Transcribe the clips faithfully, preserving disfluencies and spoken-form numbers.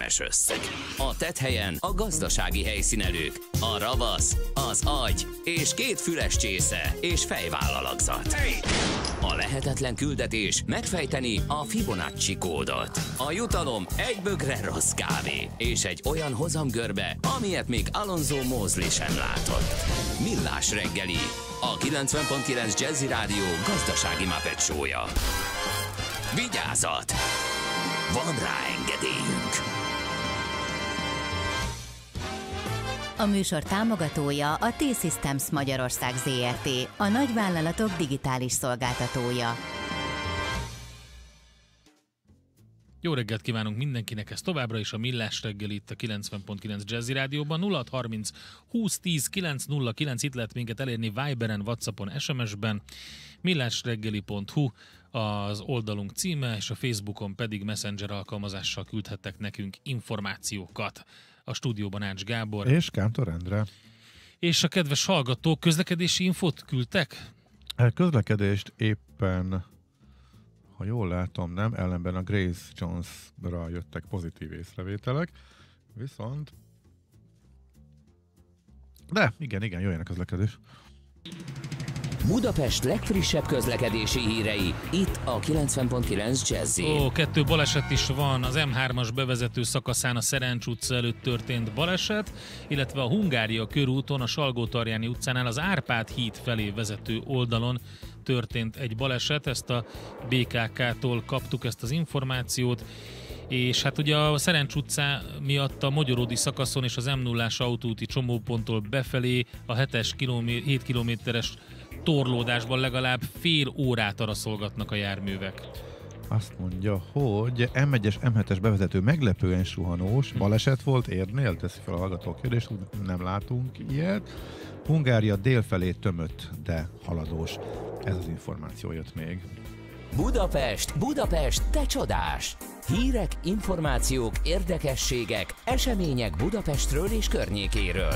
kellemes összeg. A tetthelyen a gazdasági helyszínelők, a ravasz, az agy és két füles csésze és fejvállalakzat. A lehetetlen küldetés megfejteni a Fibonacci kódot. A jutalom egy bögre rossz kávé és egy olyan hozamgörbe, amilyet még Alonso Mosley sem látott. Millás reggeli, a kilencven pont kilenc Jazzy Rádió gazdasági Muppet show-ja. Vigyázat! Van rá engedélyünk! A műsor támogatója a T-Systems Magyarország Zrt., a nagyvállalatok digitális szolgáltatója. Jó reggelt kívánunk mindenkinek, ez továbbra is a Millás reggeli itt a kilencven pont kilenc Jazzy Rádióban. nulla hat harminc húsz tíz kilenc nulla kilenc, itt lehet minket elérni Viberen, Whatsappon, es em es-ben. millásreggeli pont hu az oldalunk címe, és a Facebookon pedig Messenger alkalmazással küldhettek nekünk információkat. A stúdióban Ács Gábor. És Kántor Endre. És a kedves hallgatók közlekedési infót küldtek? A közlekedést éppen, ha jól látom, nem, ellenben a Grace Jones-ra jöttek pozitív észrevételek, viszont de igen, igen, jöjjön a közlekedés. Budapest legfrissebb közlekedési hírei, itt a kilencven pont kilenc Jazzy. Ó, kettő baleset is van, az em hármas bevezető szakaszán a Szerencs utca előtt történt baleset, illetve a Hungária körúton, a Salgótarjáni utcánál az Árpád híd felé vezető oldalon történt egy baleset, ezt a bé ká ká-tól kaptuk ezt az információt, és hát ugye a Szerencs utcá miatt a Mogyoródi szakaszon és az em nullás autóúti csomóponttól befelé a hetes kilomé- hét kilométeres torlódásban legalább fél órát araszolgatnak a járművek. Azt mondja, hogy em egyes, em hetes bevezető meglepően suhanós, baleset volt érnél, teszi fel a hallgató kérdést, nem látunk ilyet. Hungária délfelé tömött, de haladós. Ez az információ jött még. Budapest, Budapest, te csodás! Hírek, információk, érdekességek, események Budapestről és környékéről.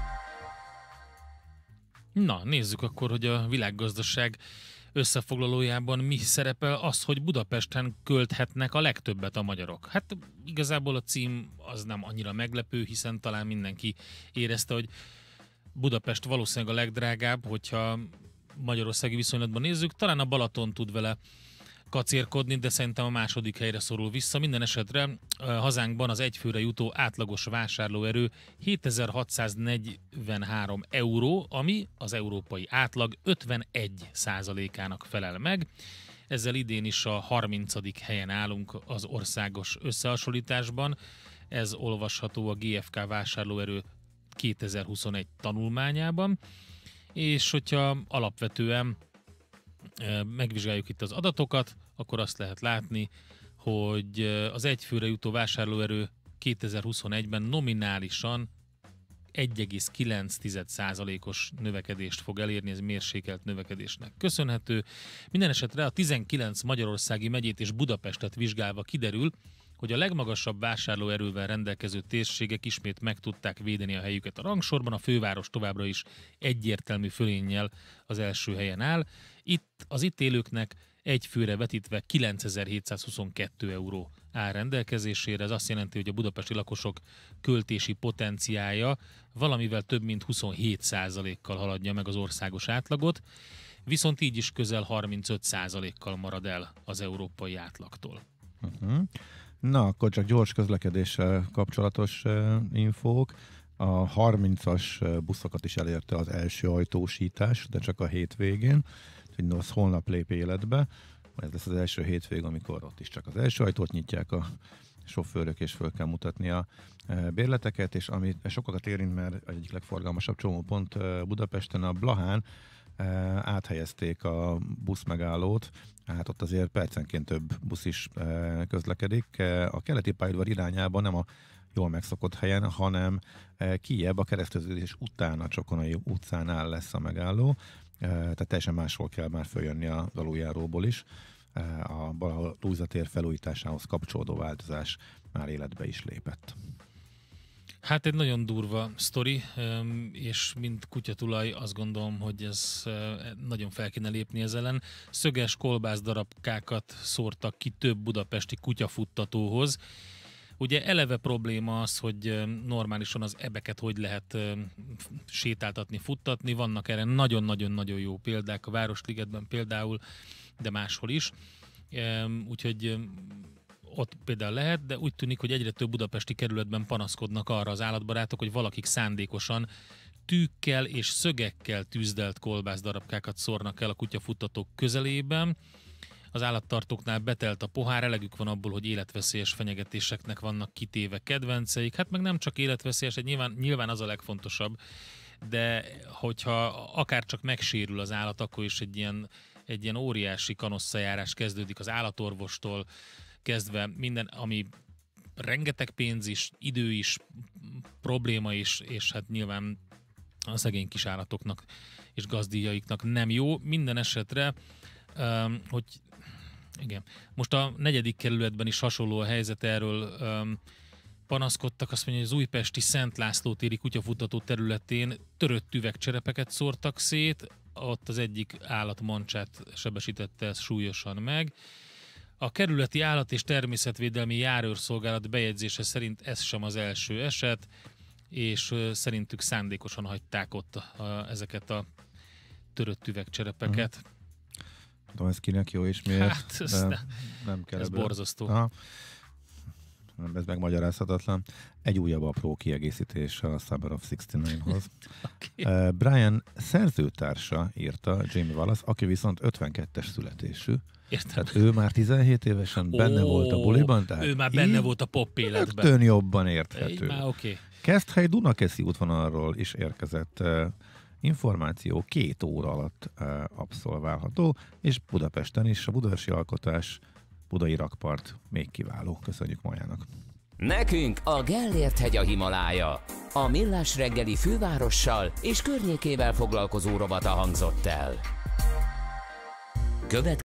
Na, nézzük akkor, hogy a világgazdaság összefoglalójában mi szerepel az, hogy Budapesten költhetnek a legtöbbet a magyarok. Hát igazából a cím az nem annyira meglepő, hiszen talán mindenki érezte, hogy Budapest valószínűleg a legdrágább, hogyha magyarországi viszonylatban nézzük. Talán a Balaton tud vele kacérkodni, de szerintem a második helyre szorul vissza. Minden esetre hazánkban az egyfőre jutó átlagos vásárlóerő hétezer-hatszáznegyvenhárom euró, ami az európai átlag ötvenegy százalékának felel meg. Ezzel idén is a harmincadik helyen állunk az országos összehasonlításban. Ez olvasható a gé ef ká vásárlóerő kétezer-huszonegy tanulmányában. És hogyha alapvetően megvizsgáljuk itt az adatokat, akkor azt lehet látni, hogy az egyfőre jutó vásárlóerő kétezer-huszonegyben nominálisan egy egész kilenc százalékos növekedést fog elérni, ez mérsékelt növekedésnek köszönhető. Minden esetre a tizenkilenc magyarországi megyét és Budapestet vizsgálva kiderül, hogy a legmagasabb vásárlóerővel rendelkező térségek ismét meg tudták védeni a helyüket a rangsorban, a főváros továbbra is egyértelmű fölénnyel az első helyen áll. Itt az itt élőknek egy főre vetítve kilencezer-hétszázhuszonkettő euró áll rendelkezésére. Ez azt jelenti, hogy a budapesti lakosok költési potenciálja valamivel több mint huszonhét százalékkal haladja meg az országos átlagot, viszont így is közel harmincöt százalékkal marad el az európai átlagtól. Uh-huh. Na, akkor csak gyors közlekedéssel kapcsolatos uh, infók. A harmincas buszokat is elérte az első ajtósítás, de csak a hétvégén. Úgyhogy az holnap lép életbe. Ez lesz az első hétvég, amikor ott is csak az első ajtót nyitják a sofőrök, és föl kell mutatni a bérleteket, és ami sokakat érint, mert egyik legforgalmasabb csomópont Budapesten, a Blahán áthelyezték a buszmegállót, hát ott azért percenként több busz is közlekedik. A keleti pályaudvar irányában nem a jól megszokott helyen, hanem kijebb a kereszteződés után a Csokonai utcánál lesz a megálló, tehát teljesen máshol kell már följönni az aluljáróból is. A Lujza tér felújításához kapcsolódó változás már életbe is lépett. Hát egy nagyon durva sztori, és mint kutyatulaj azt gondolom, hogy ez nagyon fel kéne lépni ez ellen. Szöges kolbász darabkákat szórtak ki több budapesti kutyafuttatóhoz. Ugye eleve probléma az, hogy normálisan az ebeket hogy lehet sétáltatni, futtatni. Vannak erre nagyon-nagyon-nagyon jó példák, a Városligetben például, de máshol is. Úgyhogy ott például lehet, de úgy tűnik, hogy egyre több budapesti kerületben panaszkodnak arra az állatbarátok, hogy valakik szándékosan tűkkel és szögekkel tűzdelt kolbászdarabkákat szórnak el a kutyafuttatók közelében. Az állattartóknál betelt a pohár, elegük van abból, hogy életveszélyes fenyegetéseknek vannak kitéve kedvenceik. Hát meg nem csak életveszélyes, nyilván, nyilván az a legfontosabb, de hogyha akár csak megsérül az állat, akkor is egy ilyen, egy ilyen óriási kanosszajárás kezdődik az állatorvostól kezdve, minden, ami rengeteg pénz is, idő is, probléma is, és hát nyilván a szegény kis állatoknak és gazdíjaiknak nem jó. Minden esetre, um, hogy igen, most a negyedik kerületben is hasonló a helyzet, erről um, panaszkodtak, azt mondja, hogy az újpesti Szent László téri kutyafutató területén törött üvegcserepeket szórtak szét, ott az egyik állat mancsát sebesítette ez súlyosan meg. A kerületi állat- és természetvédelmi járőrszolgálat bejegyzése szerint ez sem az első eset, és szerintük szándékosan hagyták ott a, a, ezeket a törött üvegcserepeket. Uh-huh. Tudom, ez kinek jó és miért. Hát, ez, ne, nem kell ez ebből. borzasztó. Aha. Ez megmagyarázhatatlan. Egy újabb apró kiegészítés a Summer of szixty-nine-hoz. Okay. Uh, Brian szerzőtársa írta, Jamie Wallace, aki viszont ötvenkettes születésű. Értem. Tehát ő már tizenhét évesen benne oh, volt a buliban. Tehát ő már benne volt a pop életben. Rögtön jobban érthető. Már oké. Okay. Keszthely Dunakeszi útvonalról is érkezett uh, információ, két óra alatt uh, abszolválható, és Budapesten is a Budapesti Alkotás Budai Rakpart még kiváló. Köszönjük Majának. Nekünk a Gellért-hegy a Himalája. A Millás reggeli fővárossal és környékével foglalkozó rovata hangzott el. Követ